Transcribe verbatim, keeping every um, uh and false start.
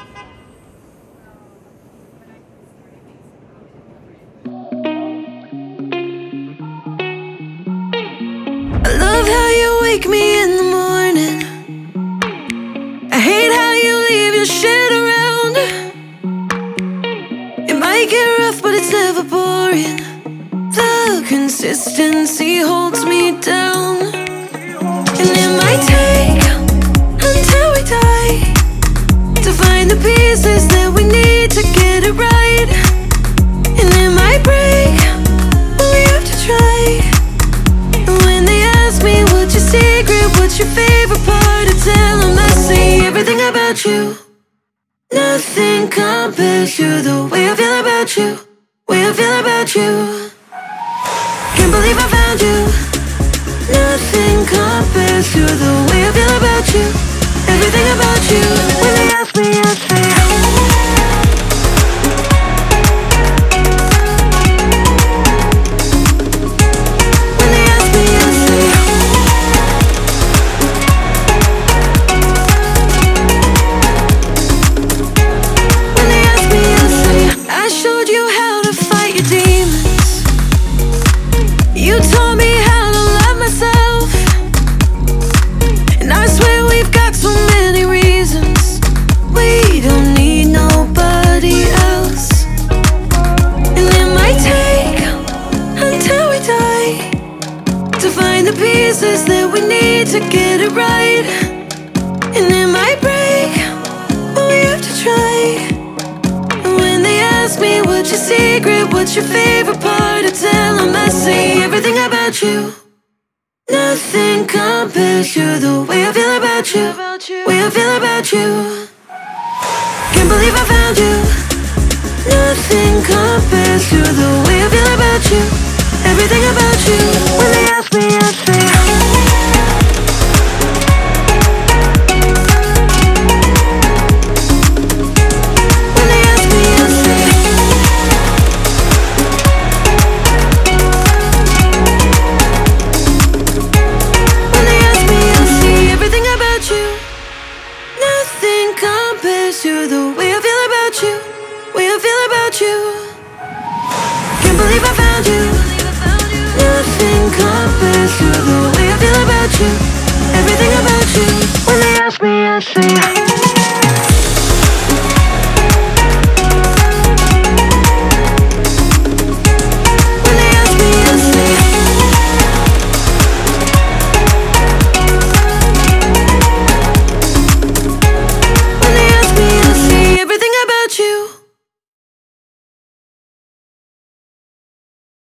I love how you wake me in the morning. I hate how you leave your shit around. It might get rough, but it's never boring. The consistency holds me down. And it might take until we die to find the pieces that we need to get it right. And it might break, but we have to try. And when they ask me what's your secret, what's your favorite part, I tell them I say everything about you. Nothing compares to the way I feel about you, way I feel about you. Can't believe I found you. Nothing compares to the way I feel about you, everything about you. When they ask me, I say when they ask me, I say when they ask me, I say I showed you how to fight your demons. You taught me how to love myself. And I swear we've got so many reasons. We don't need nobody else. And it might take until we die to find the pieces that we need to get it right. And it might break, but we have to try. And when they ask me what's your secret, what's your favorite part, I tell them I say everything about you. Nothing compares to the way I feel about you, way I feel about you. Can't believe I found you. Nothing compares to the way I feel about you, everything about you. When they ask me, I say when they ask me, I say when they ask me, I say everything about you. Nothing compares to the way I feel about you, way I feel about you. Can't believe I found you. Nothing compares to the way I feel about you, everything about you. When they ask me, I say